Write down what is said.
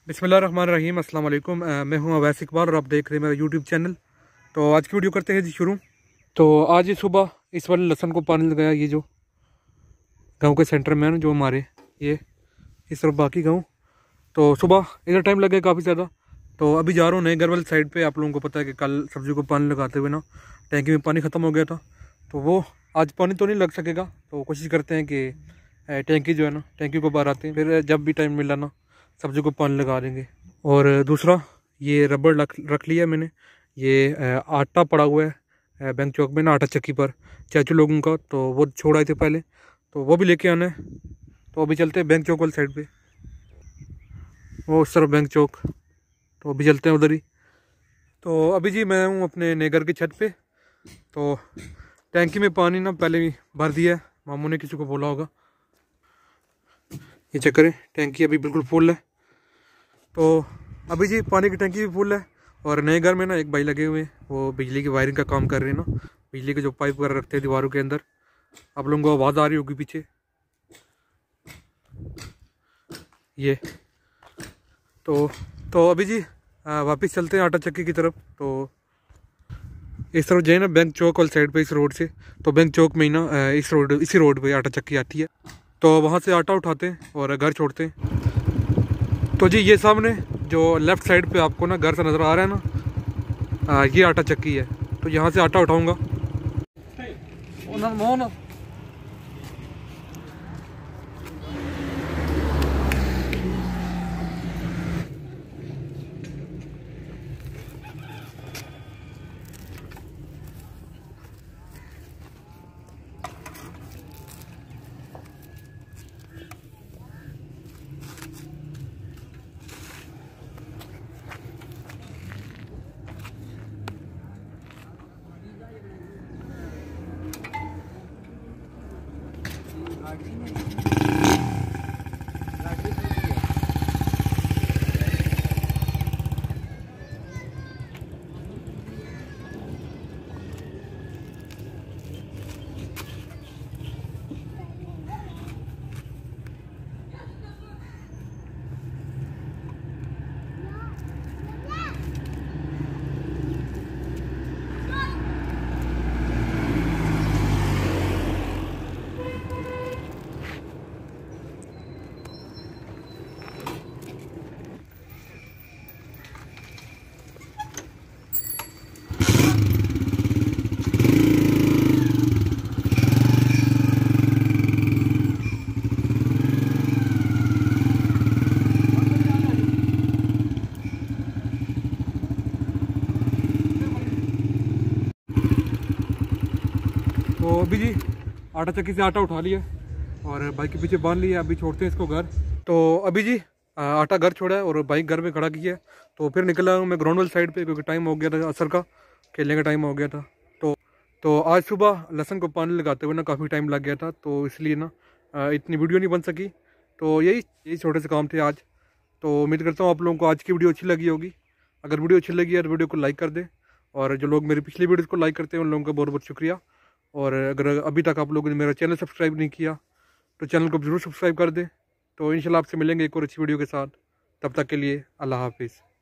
बिस्मिल्लाहिर्रहमानिर्रहीम। अस्सलाम वालेकुम। मैं हूं अवैस इकबाल और आप देख रहे हैं मेरा यूट्यूब चैनल। तो आज की वीडियो करते हैं जी शुरू। तो आज ही सुबह इस वाले लहसन को पानी लगाया, ये जो गांव के सेंटर में है ना, जो हमारे ये इस तरफ बाकी गांव। तो सुबह इधर टाइम लगे काफ़ी ज़्यादा। तो अभी जा रहा हूँ नए घर वाली साइड पे। आप लोगों को पता है कि कल सब्ज़ी को पानी लगाते हुए ना टैंकी में पानी ख़त्म हो गया था, तो वो आज पानी तो नहीं लग सकेगा। तो कोशिश करते हैं कि टैंकी जो है ना, टैंकी को बाहर आते हैं, फिर जब भी टाइम मिला ना सब्ज़ी को पानी लगा देंगे। और दूसरा, ये रबड़ रख लिया मैंने। ये आटा पड़ा हुआ है बैंक चौक में ना, आटा चक्की पर चाचू लोगों का, तो वो छोड़ आए थे पहले, तो वो भी लेके आना है। तो अभी चलते हैं बैंक चौक वाली साइड पे, वो उस तरफ बैंक चौक, तो अभी चलते हैं उधर ही। तो अभी जी मैं हूँ अपने नेगर की छत पे। तो टैंकी में पानी ना पहले ही भर दिया है, मामू ने किसी को बोला होगा। ये चेक करें, टैंकी अभी बिल्कुल फुल है। तो अभी जी पानी की टैंकी भी फुल है। और नए घर में ना एक भाई लगे हुए हैं, वो बिजली की वायरिंग का काम कर रहे हैं ना, बिजली के जो पाइप वगैरह रखते हैं दीवारों के अंदर। आप लोगों को आवाज़ आ रही होगी पीछे, ये। तो अभी जी वापस चलते हैं आटा चक्की की तरफ। तो इस तरफ जाए ना बैंक चौक वाली साइड पे, इस रोड से। तो बैंक चौक में ही ना इसी रोड पे आटा चक्की आती है। तो वहाँ से आटा उठाते हैं और घर छोड़ते हैं। तो जी ये सामने जो लेफ़्ट साइड पे आपको ना घर से नज़र आ रहा है ना, ये आटा चक्की है। तो यहाँ से आटा उठाऊँगा। तो अभी जी आटा चक्की से आटा उठा लिया और बाइक के पीछे बांध लिया। अभी छोड़ते हैं इसको घर। तो अभी जी आटा घर छोड़ा है और बाइक घर में खड़ा किया है। तो फिर निकला हूँ मैं ग्राउंड वाली साइड पे, क्योंकि टाइम हो गया था असर का, खेलने का टाइम हो गया था। तो आज सुबह लहसुन को पानी लगाते हुए ना काफ़ी टाइम लग गया था, तो इसलिए ना इतनी वीडियो नहीं बन सकी। तो यही छोटे से काम थे आज। तो उम्मीद करता हूँ आप लोगों को आज की वीडियो अच्छी लगी होगी। अगर वीडियो अच्छी लगी है तो वीडियो को लाइक कर दें, और जो लोग मेरी पिछली वीडियो को लाइक करते हैं उन लोगों का बहुत बहुत शुक्रिया। और अगर अभी तक आप लोगों ने मेरा चैनल सब्सक्राइब नहीं किया तो चैनल को ज़रूर सब्सक्राइब कर दें। तो इंशाल्लाह आपसे मिलेंगे एक और अच्छी वीडियो के साथ। तब तक के लिए अल्लाह हाफिज़।